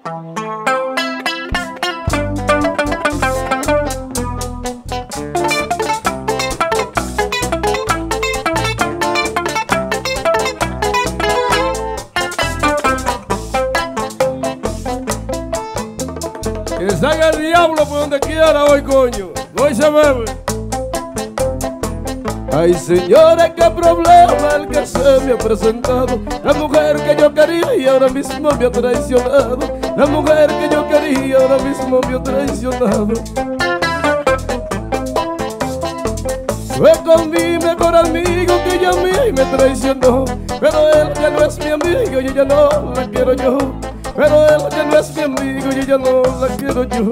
Que salga el diablo por donde quiera hoy, coño. Hoy se bebe. Ay, señora, qué problema el que se me ha presentado. La mujer que yo quería y ahora mismo me ha traicionado. La mujer que yo quería y ahora mismo me ha traicionado. Fue con mi mejor amigo que ya a mí me traicionó. Pero él ya no es mi amigo y ya no la quiero yo. Pero él ya no es mi amigo y ya no la quiero yo.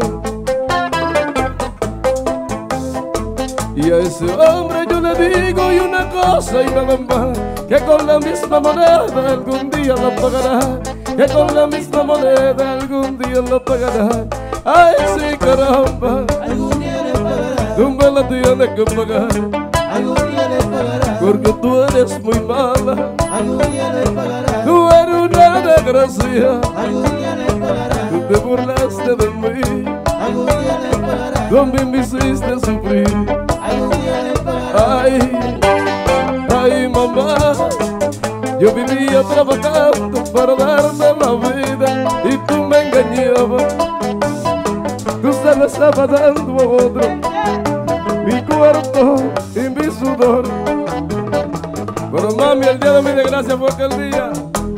Y a ese hombre yo le digo y una cosa y nada más, que con la misma moneda algún día lo pagará. Que con la misma moneda algún día lo pagará. Ay, sí, caramba, algún día le pagará. tú me la tienes que pagar. Algún día le pagará. Porque tú eres muy mala. Algún día le pagará. Tú eres una desgracia. Algún día le pagará. Tú te burlaste de mí. Algún día le pagará. Tú me hiciste sufrir. Algún día le pagará. Ay, ay, mamá, yo vivía trabajando para darte la vida y tú me engañabas. Tú se lo estabas dando a otro, mi cuerpo y mi sudor. Pero mami, el día de mi desgracia fue aquel día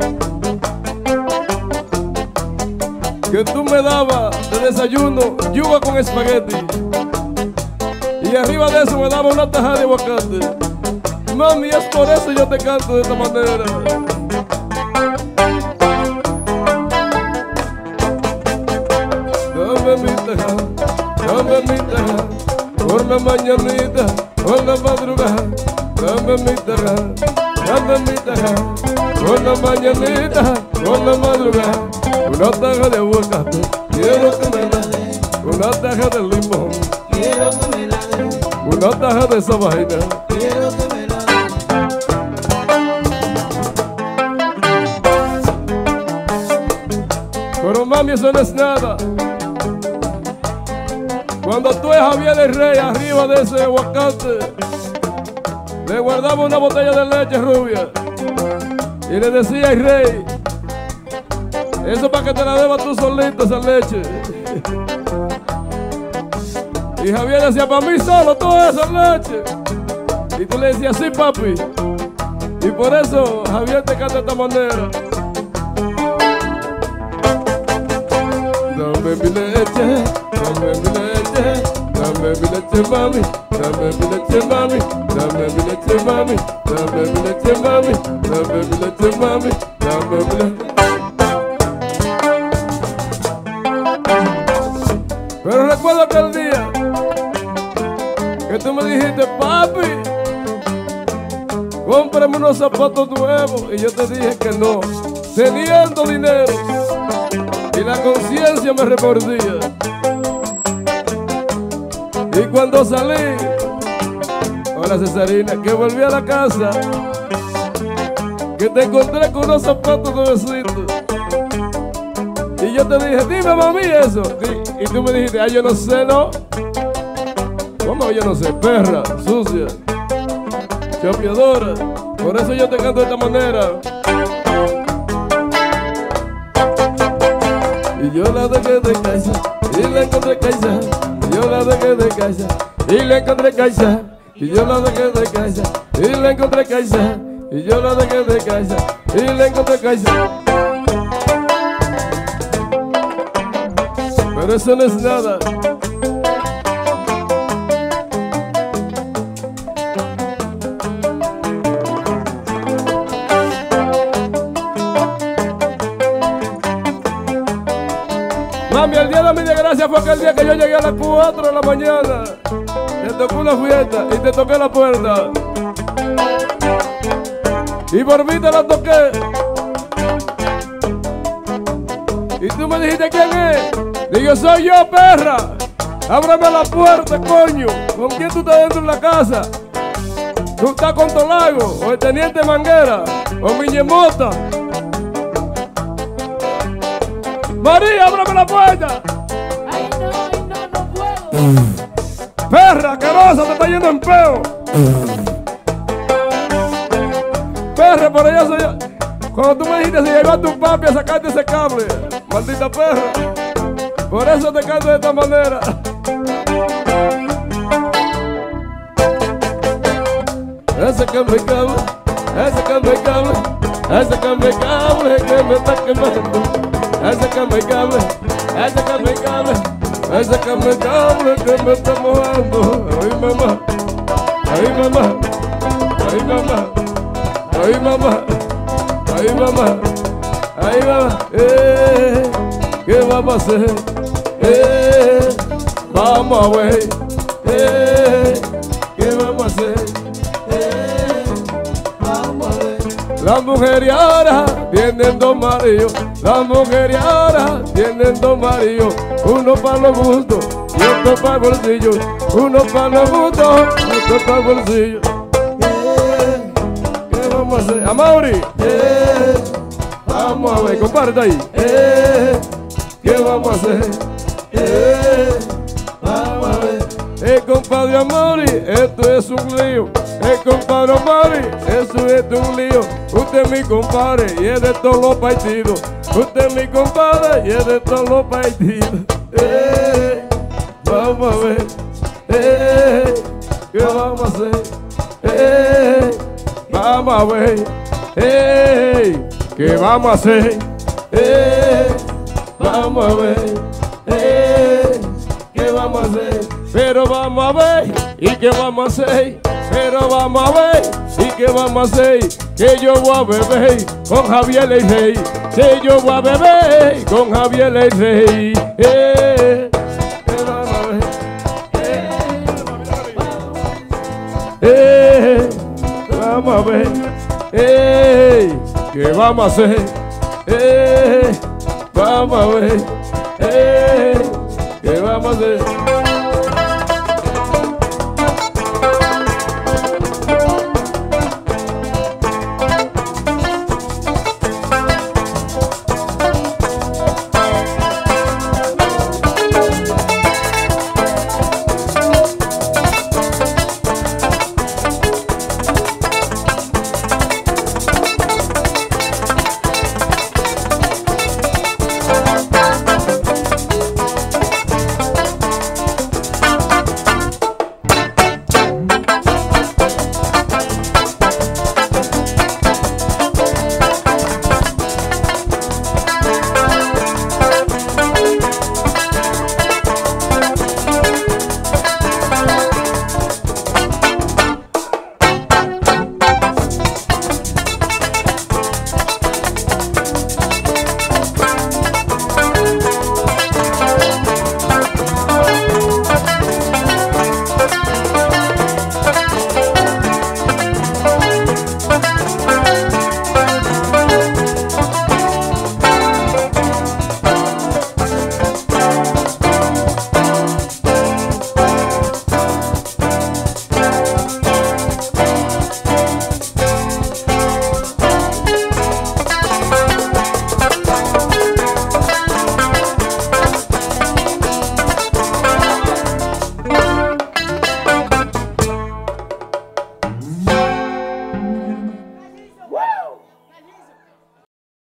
que tú me dabas de desayuno yuca con espagueti y arriba de eso me daba una tajada de aguacate. Mami, es por eso yo te canto de esta manera. Dame mi tajada, dame mi tajada, por la mañanita, por la madrugada. Dame mi tajada, dame mi tajada, por la mañanita, por la madrugada. Una taja de aguacate, quiero que me la dé. Una taja de limón, Quiero que me la dé. una taja de esa vaina. Quiero que me la dé. Pero mami, eso no es nada. Cuando tú eres Javier el Rey, arriba de ese aguacate, le guardaba una botella de leche rubia y le decía al rey, eso para que te la debas tú solito esa leche. Y Javier decía, para mí solo toda esa leche. Y tú le decías, sí, papi. Y por eso Javier te canta de esta manera. Dame mi leche, dame mi leche, dame mi leche, mami, dame mi leche, mami, dame mi leche, mami, dame mi leche, mami, dame mi leche, mami, dame mi leche. Pero recuerdo aquel día que tú me dijiste, papi, cómprame unos zapatos nuevos. Y yo te dije que no, teniendo dinero. Y la conciencia me remordía. Y cuando salí, hola Cesarina, que volví a la casa, que te encontré con unos zapatos nuevecitos. Y yo te dije, dime mami eso. Y tú me dijiste, ay, yo no sé, ¿no? ¿Cómo yo no sé? Perra, sucia, chapeadora. Por eso yo te canto de esta manera. Y yo la dejé de casa y la encontré casa. Y yo la dejé de casa y la encontré casa. Y yo la dejé de casa y la encontré casa. Y yo la dejé de casa y la encontré casa. Pero eso no es nada. Mami, el día de mi desgracia fue aquel día que yo llegué a las 4 de la mañana. Te tocó una fiesta y te toqué la puerta. Y por mí te la toqué. Y tú me dijiste, ¿quién es? Digo, soy yo, perra. Ábrame la puerta, coño. ¿Con quién tú estás dentro de la casa? ¿Tú estás con Tolago? ¿O el teniente Manguera? ¿O Miñemota? María, puerta. Ay, no, no puedo. Perra, asquerosa, te está yendo en peo. Perra, por allá soy yo. Cuando tú me dijiste si llegó a tu papi a sacarte ese cable, maldita perra. Por eso te canto de esta manera. Ese cambio de cable, ese cambio de cable, ese cambio de cable que me está quemando. Ese cambio de cable, ese cambio de cable, ese cambio de cable que me está mojando. Ay mamá, ay mamá, ay mamá, ay mamá, ay mamá, ay mamá. ¿Qué vamos a hacer? Vamos a ver. ¿Qué vamos a hacer? Vamos a ver. Las mujeres ahora tienen dos maridos, las mujeres ahora tienen dos maridos, uno para los gustos y otro para el bolsillo, uno para los gustos y otro para el bolsillo. ¿Qué vamos a hacer? A Mauri, vamos a ver, comparte ahí. ¿Qué vamos a hacer? Vamos a ver. Compadre Amaury, esto es un lío. Compadre Amaury, eso es un lío. Usted es mi compadre y es de todos los partidos. Usted es mi compadre y es de todos los partidos. Vamos a ver. ¿Qué vamos a hacer? Vamos a ver. ¿Qué vamos a hacer? Vamos a ver. ¿Qué vamos a hacer? Pero vamos a ver, ¿y qué vamos a hacer? Pero vamos a ver, ¿y qué vamos a hacer? Que yo voy a beber con Javier el Rey. Que yo voy a beber con Javier el Rey. ¿Qué vamos a ver? Vamos a ver. ¿Qué vamos a hacer? Vamos a ver. ¿Qué vamos a hacer?